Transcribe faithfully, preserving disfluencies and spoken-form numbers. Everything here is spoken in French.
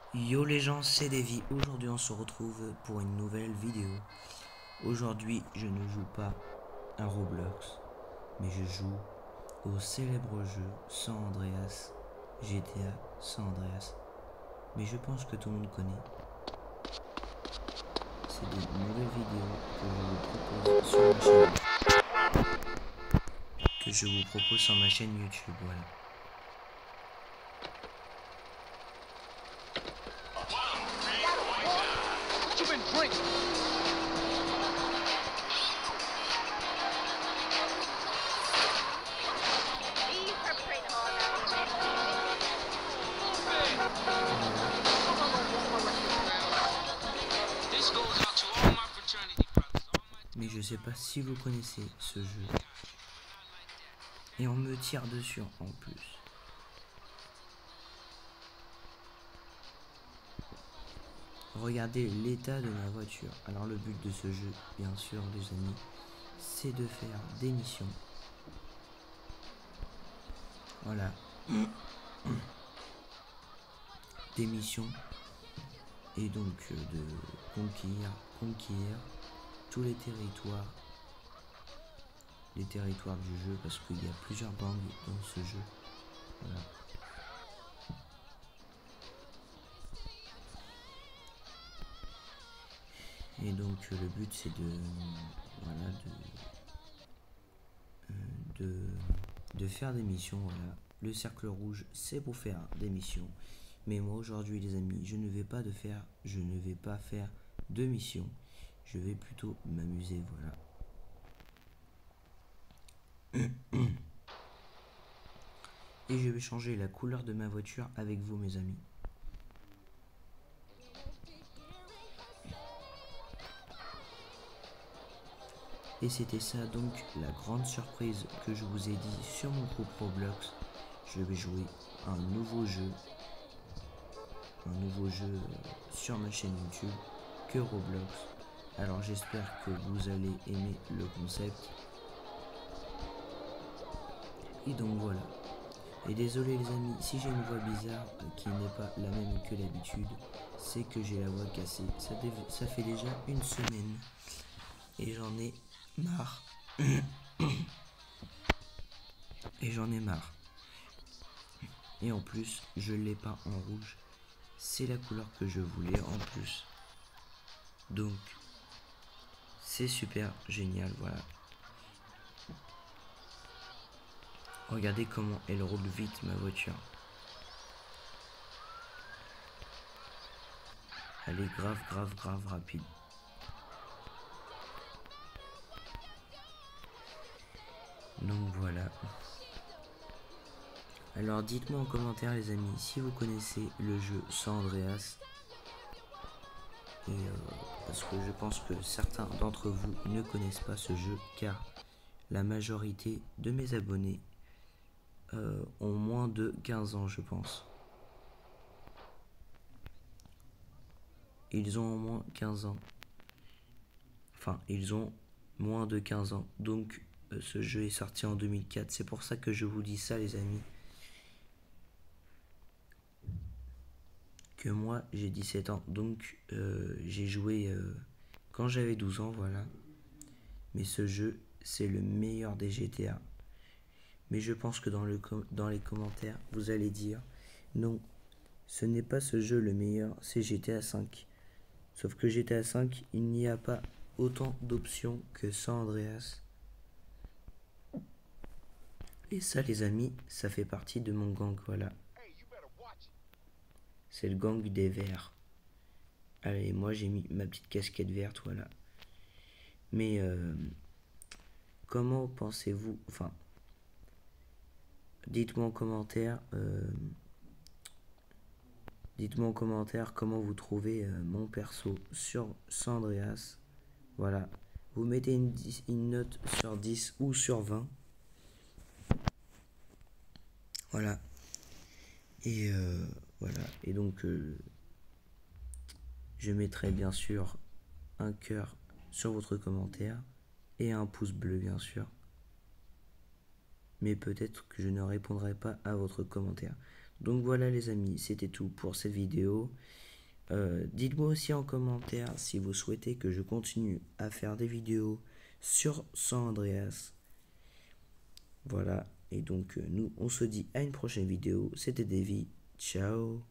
Yo les gens, c'est Davy. Aujourd'hui on se retrouve pour une nouvelle vidéo. Aujourd'hui je ne joue pas à Roblox, mais je joue au célèbre jeu San Andreas, G T A San Andreas. Mais je pense que tout le monde connaît. C'est des nouvelles vidéos que je vous propose sur ma chaîne. Que je vous propose sur ma chaîne YouTube, voilà. Mais je sais pas si vous connaissez ce jeu. Et on me tire dessus en plus. Regardez l'état de ma voiture. Alors le but de ce jeu, bien sûr les amis, c'est de faire des missions. Voilà. Des missions. Et donc euh, de conquérir, conquérir tous les territoires. Les territoires du jeu, parce qu'il y a plusieurs gangs dans ce jeu. Voilà. Et donc euh, le but c'est de, voilà, de, euh, de, de faire des missions. Voilà. Le cercle rouge c'est pour faire des missions. Mais moi aujourd'hui les amis, je ne vais pas de faire, je ne vais pas faire de missions. Je vais plutôt m'amuser, voilà. Et je vais changer la couleur de ma voiture avec vous mes amis. Et c'était ça donc la grande surprise que je vous ai dit sur mon groupe Roblox. Je vais jouer un nouveau jeu. Un nouveau jeu sur ma chaîne YouTube que Roblox. Alors j'espère que vous allez aimer le concept. Et donc voilà. Et désolé les amis, si j'ai une voix bizarre euh, qui n'est pas la même que d'habitude, c'est que j'ai la voix cassée. Ça, ça fait déjà une semaine. Et j'en ai marre. Et j'en ai marre. Et en plus, je l'ai peint en rouge. C'est la couleur que je voulais en plus. Donc, c'est super génial, voilà. Regardez comment elle roule vite ma voiture. Elle est grave, grave, grave rapide. Donc voilà. Alors dites-moi en commentaire les amis si vous connaissez le jeu San Andreas. Et euh, parce que je pense que certains d'entre vous ne connaissent pas ce jeu car la majorité de mes abonnés euh, ont moins de quinze ans je pense. Ils ont au moins quinze ans. Enfin, ils ont moins de quinze ans. Donc euh, ce jeu est sorti en deux mille quatre. C'est pour ça que je vous dis ça les amis. Que moi j'ai dix-sept ans, donc euh, j'ai joué euh, quand j'avais douze ans, voilà. Mais ce jeu, c'est le meilleur des G T A. Mais je pense que dans, le com dans les commentaires, vous allez dire non, ce n'est pas ce jeu le meilleur, c'est G T A cinq. Sauf que G T A cinq, il n'y a pas autant d'options que San Andreas. Et ça, les amis, ça fait partie de mon gang, voilà. C'est le gang des verts. Allez, moi j'ai mis ma petite casquette verte, voilà. Mais euh, comment pensez-vous, enfin, dites-moi en commentaire, euh, dites-moi en commentaire comment vous trouvez euh, mon perso sur San Andreas. Voilà, vous mettez une, une note sur dix ou sur vingt. Voilà. Et euh, voilà, et donc euh, je mettrai bien sûr un cœur sur votre commentaire et un pouce bleu bien sûr. Mais peut-être que je ne répondrai pas à votre commentaire. Donc voilà les amis, c'était tout pour cette vidéo. Euh, dites-moi aussi en commentaire si vous souhaitez que je continue à faire des vidéos sur San Andreas. Voilà, et donc euh, nous on se dit à une prochaine vidéo. C'était Davy, ciao.